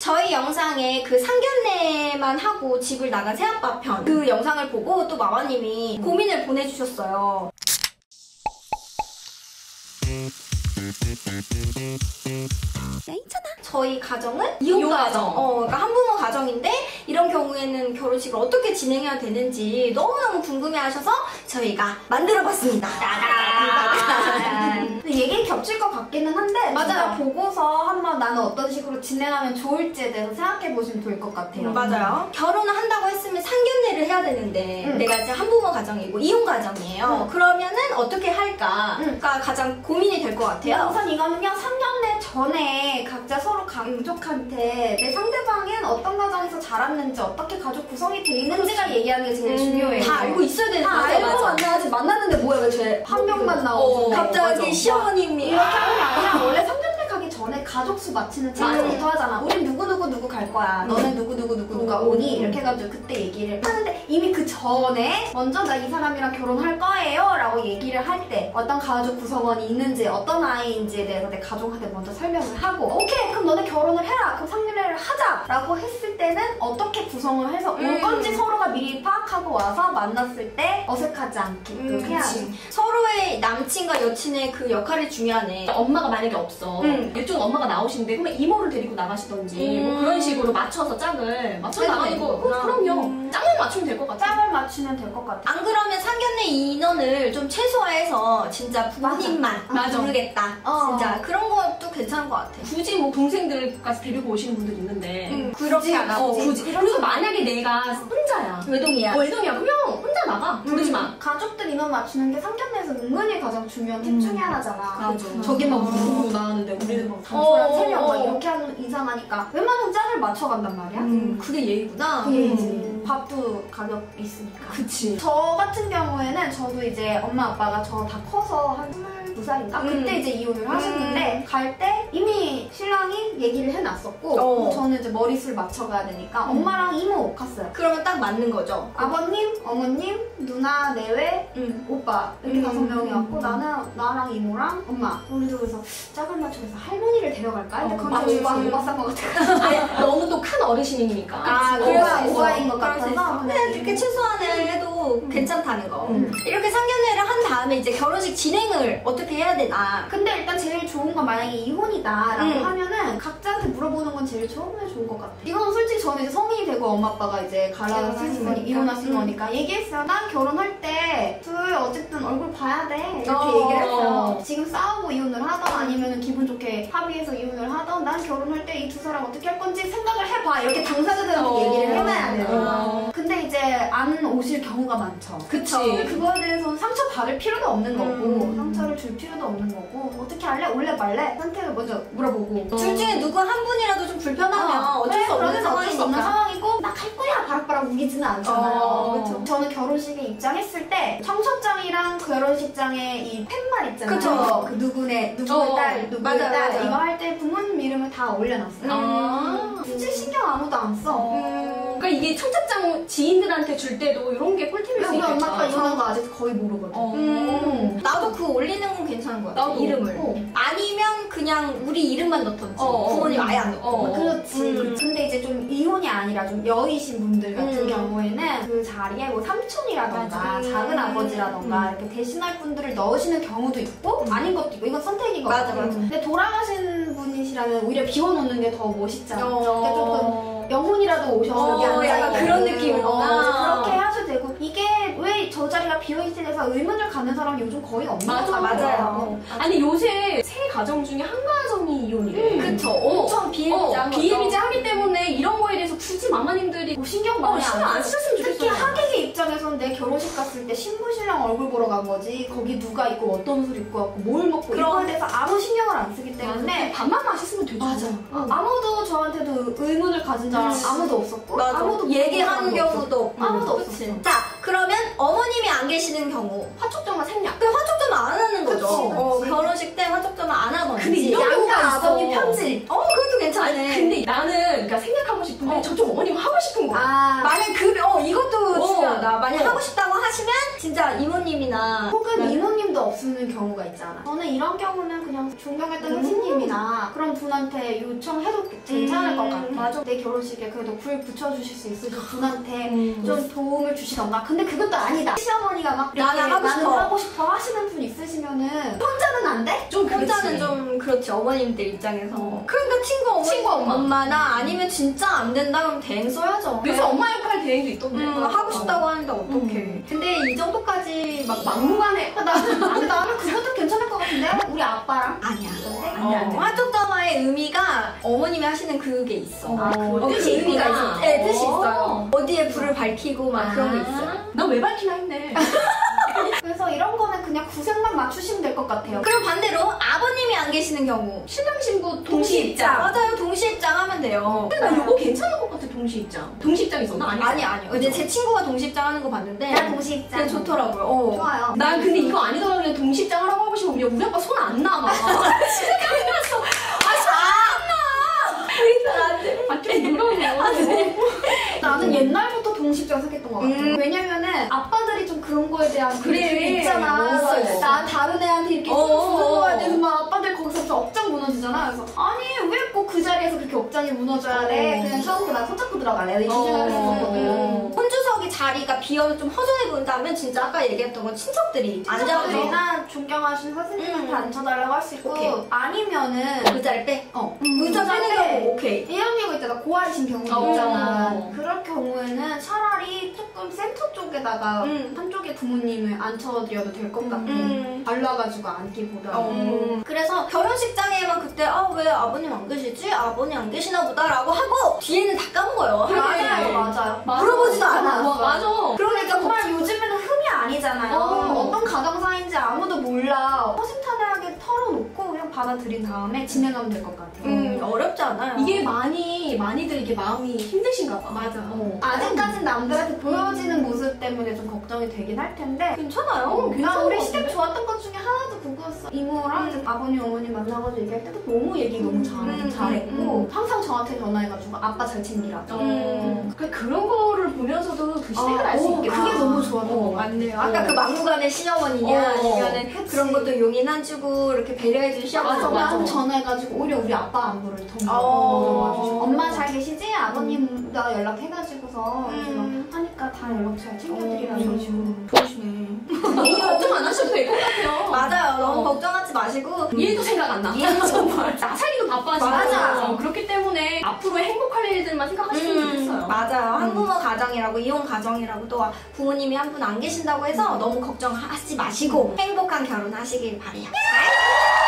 저희 영상에 그 상견례만 하고 집을 나간 새아빠 편 그 영상을 보고 또 마마님이 고민을 보내주셨어요. 괜찮아. 저희 가정은 이혼 가정. 그러니까 한부모 가정인데 이런 경우에는 결혼식을 어떻게 진행해야 되는지 너무너무 궁금해하셔서 저희가 만들어봤습니다. 얘기 겹칠 것 같기는 한데 맞아요. 보고서 한번 나는 어떤 식으로 진행하면 좋을지에 대해서 생각해보시면 좋을 것 같아요. 맞아요. 결혼을 한다고 했으면 상견례를 해야 되는데 내가 이제 한부모 가정이고 이혼 가정이에요. 그러면은 어떻게 할까가 가장 고민이 될 것 같아요. 우선 이거는요, 상견례 전에 각자 서로 가족한테 내 상대방은 어떤 가정에서 자랐는지 어떻게 가족 구성이 돼 있는지가 얘기하는 게 제일 중요해요. 다 알고 있어야 되는 다 거죠. 알고 만나야지. 만났는데 뭐야 왜 쟤 한 명만 나오고 갑자기 시어머님이 이렇게 하는 게 아니라 원래 상견례 가기 전에 가족 수 맞추는 체크부터 하잖아. 우린 누구 갈 거야. 너는 누구가 오니? 이렇게 해가지고 그때 얘기를 하는데 이미 그 전에 먼저 나 이 사람이랑 결혼할 거예요 라고 얘기를 할 때 어떤 가족 구성원이 있는지 어떤 아이인지에 대해서 내 가족한테 먼저 설명을 하고 오케이 그럼 너네 결혼을 해라. 그럼 상견례를 하자 라고 했을 때는 어떻게 구성을 해서 올 건지 서로가 미리 파악하고 와서 만났을 때 어색하지 않게끔 해야지. 서로의 남친과 여친의 그 역할이 중요하네. 엄마가 만약에 없어. 일종 엄마가 나오신데 그러면 이모를 데리고 나가시던지 뭐 그런 식으로 맞춰서 짝을 맞춰 나가는 거. 그럼요. 짝만 맞추면 될 것 같아. 짝을 맞추면 될 것 같아. 안 그러면 상견례 인원을 좀 최소화해서 진짜 부모님만 부르겠다. 진짜 그런 것도 괜찮은 것 같아. 굳이 뭐 동생들까지 데리고 오시는 분들 있는데 그렇게 안 하고 굳이. 그리고 만약에 내가 혼자야. 외동이야. 외동이야. 그러면 혼자 나가. 부르지 마. 가족들 인원 맞추는 게 상견례에서 은근히 가장 중요한 팁 중에 하나잖아. 저게 막 누구 나왔는데 우리는 막 단촐한 3명 막 이렇게 하는 이상하니까 웬만하면 짝을 맞춰간단 말이야. 그게 예의구나. 그게 예의지. 밥도 가격 있으니까. 그치. 저 같은 경우에는 저도 이제 엄마 아빠가 저 다 커서 한 22살인가? 그때 이제 이혼을 하셨는데 갈 때 이미 신랑이 얘기를 해놨었고 저는 이제 머리술 맞춰가야 되니까 엄마랑 이모 갔어요. 그러면 딱 맞는 거죠. 아버님, 어머님, 누나, 내외, 오빠 이렇게 5명이었고 나랑 이모랑 엄마 우리도 그래서 짝을 맞춰서 할머니를 데려갈까? 근데 그건 좀 오바싼 것 같아. 아니, 너무 또 큰 어르신이니까. 오바인 것 같아서 그냥 이렇게 최소한을 해도 괜찮다는 거. 이렇게 상견례를 한 다음에 이제 결혼식 진행을 어떻게 해야 되나. 근데 일단 제일 좋은 건 만약에 이혼이다라고 하면은 각자한테 물어보는 건 제일 처음에 좋은 것 같아. 이건 솔직히 저는 이제 성인이 되고 엄마 아빠가 이제 갈아쓰신 거니 이혼하신 거니까 얘기했어요. 난 결혼할 때 둘 어쨌든 얼굴 봐야 돼 이렇게 얘기를 했어요. 지금 싸우고 이혼을 하던 아니면 기분 좋게 합의해서 이혼을 하던 난 결혼할 때 이 두 사람 어떻게 할 건지 생각을 해봐 이렇게 당사자들한테 얘기를 해놔야 돼요. 근데 이제 안 오실 경우가 많죠. 그치. 그거에 대해서 상처 받을 필요도 없는 거고 상처를 줄 필요도 없는 거고 어떻게 할래? 올래 말래? 선택을 먼저 물어보고 둘 중에 누구 한 분이라도 좀 불편하면 어쩔 수 없는 상황이고 나 갈 거야 바락바락 우기지는 않잖아요. 그쵸. 저는 결혼식에 입장했을 때 청첩장이랑 결혼식장에 이 팻말 있잖아요. 그쵸. 그 누구네 누구의 딸 누구의 맞아, 딸 맞아. 이거 할 때 부모님 이름을 다 올려놨어요. 굳이 신경 아무도 안 써. 그러니까 이게 청첩장 지인들한테 줄 때도 이런 게 꿀팁일 수 우리 있겠다. 엄마가 이혼한 거 아직 거의 모르거든. 나도 그거 올리는 건 괜찮은 것 같아. 나도. 이름을. 아니면 그냥 우리 이름만 넣던지. 부모님 아예 안 넣고. 그렇지. 근데 이제 좀 이혼이 아니라 좀 여의신 분들 같은 경우에는 그 자리에 뭐 삼촌이라던가 작은 아버지라던가 이렇게 대신할 분들을 넣으시는 경우도 있고 아닌 것도 있고 이건 선택이거든요. 맞아. 근데 돌아가신 분이시라면 오히려 비워놓는 게 더 멋있잖아. 그러니까 조금 영혼이라도 오셔서 약간 그런 느낌이구나. 그렇게 하셔도 되고 이게 왜 저 자리가 비어있지 해서 의문을 갖는 사람이 요즘 거의 없는 것 같아요. 맞아요. 아니 요새 세 가정 중에 한 가정이 이혼이래. 그쵸. 엄청 비일비재한 거죠. 비일비재하기 때문에 이런 거에 대해서 굳이 마마님들이 신경 많이 신경 안 쓰셨으면 좋겠어요. 특히 하객의 입장에서는 내 결혼식 갔을 때 신부 신랑 얼굴 보러 간 거지 거기 누가 있고 어떤 옷을 입고 왔고 뭘 먹고 이거에 대해서 아무 신경을 안 쓰기 때문에 밥만 맛있으면 되죠. 아무도 저한테도 의문을 가진 사람 아무도 없었고 아무도 얘기하는 경우도 없고. 아무도 없었어. 자, 그러면 어머님이 안 계시는 경우 화촉정만 생략. 그 화촉점을 안 하는 거죠. 그치. 결혼식 때 화촉점을 안 하거나. 근데 이런 경우가 양가 있어. 아버님 편지. 그것도 괜찮네. 근데 나는 그러니까 생략하고 싶은데 저쪽 어머니가 하고 싶은 거야. 만약 이것도 중요하다. 만약 하고 싶다고 하시면 진짜 이모님이나 혹은 이모님도 없는 경우가 있잖아. 저는 이런 경우는 그냥 존경했던 스님이나 그런 분한테 요청해도 괜찮을 것 같아. 맞아. 내 결혼식에 그래도 불 붙여주실 수 있으신 분한테 좀 도움을 주시던가. 근데 그것도 아니다. 시어머니가 막 이렇게 나는 하고 싶어 하시는 분 있으시면은 혼자는 안 돼? 좀 혼자는 좀 그렇지 어머님들 입장에서. 그러니까 친구 엄마나 아니면 진짜 안 된다 그러면 대행 써야죠. 요새 엄마 역할 대행도 있던데. 하고 싶다고 하는데 어떡해. 근데 이 정도까지 막 막무가내. 나는 그것도 괜찮을 것 같은데? 우리 아빠랑? 아니야. 안 돼? 화촉자마의 의미가 어머님이 하시는 그게 있어. 뜻이 의미가 있구나. 있어. 네, 뜻이 있어요. 어디에 불을 밝히고 막 그런 게 있어요. 나 왜 밝히나 했네. 그래서 이런 거는 그냥 구색만 맞추시면 될 것 같아요. 그리고 반대로 아버님이 안 계시는 경우 신랑 신부 동시 입장. 맞아요. 동시 입장하면 돼요. 근데 나 이거 괜찮은 것 같아, 동시 입장. 동시 입장 있어? 나 아니야. 아니요. 이제 제 친구가 동시 입장 하는 거 봤는데 난 동시 입장. 되게 좋더라고요. 좋아요. 난 근데 이거 아니더라도 그냥 동시 입장 하라고 하고 싶으면 우리 아빠 손 안 남아. 좀 무서워. 나는 옛날부터 동시입장 생겼던 것 같아. 왜냐면은 아빠들이 좀 그런 거에 대한 그게 있잖아. 있어. 난 다른 애한테 이렇게 무서워야 되는 막 아빠들 거기서 좀 억장 무너지잖아. 그래서 아니 왜 꼭 그 자리에서 그렇게 억장이 무너져야 돼? 그냥 처음부터 난 손잡고 들어갈래. 이 생각을 했었거든. 혼주석이 자리가 비어서 좀 허전해 보인다면 진짜 아까 얘기했던 건 친척들이 앉아서 친척들이나 존경하시는 선생님한테 앉혀달라고 할 수 있고 오케이. 아니면은 의자를 빼. 의자 빼는 빼. 경우 오케이. 이런 경우 있잖아. 고아이신 경우 있잖아. 그럴 경우에는 차라리 조금 센터 쪽에다가 한쪽에 부모님을 앉혀드려도 될 것 같아. 발라가지고 앉기보다는. 그래서 결혼식장에만 그때 왜 아버님 안 계시지? 아버님 안 계시나 보다라고 하고 뒤에는 다 까먹어요. 맞아요. 물어보지도 않아. 맞아. 그러니까 정말 요즘에는 흠이 아니잖아요. 어떤 가정사인지 아무도 몰라. 허심탄회하게 털어놓고 그냥 받아들인 다음에 진행하면 될 것 같아요. 어렵지 않아요. 이게 많이들 이게 마음이 힘드신가 봐. 맞아. 아직까진 남들한테 보여지는 모습 때문에 좀 걱정이 되긴 할 텐데 괜찮아요. 나 우리 시댁 좋았던 것 중에 하나도 그거였어. 이모랑 이제 아버님 어머님 만나가지고 얘기할 때도 너무 얘기 너무 잘했고 항상 저한테 전화해가지고 아빠 잘 챙기라고. 그런 거를 보면서도 그 시댁을 알 수 있겠다. 그게 너무 좋았던 것 같아. 맞네요. 아까 그 막무가내 시어머니냐 아니면은 그치. 그런 것도 용인해주고 이렇게 배려해준 시어머니. 맞아. 전화해가지고 오히려 우리 아빠 안부를 통화해가지고 엄마 잘 계시지? 아버님 나 연락해가지고서 하니까 다 연락 잘 챙겨드리라고 좋으시네. 너무 걱정 안 하셔도 될 것 같아요. 맞아요. 너무 걱정하지 마시고 얘도 생각 안 나. 정말. 나 살기도 바빠지고. 맞아. 그렇기 때문에 앞으로 행복할 일들만 생각하시면 좋겠어요. 맞아요. 한부모 가정이라고 이혼 가정이라고 또 부모님이 한 분 안 계신다고 해서 너무 걱정하지 마시고 행복한 결혼 하시길 바래요.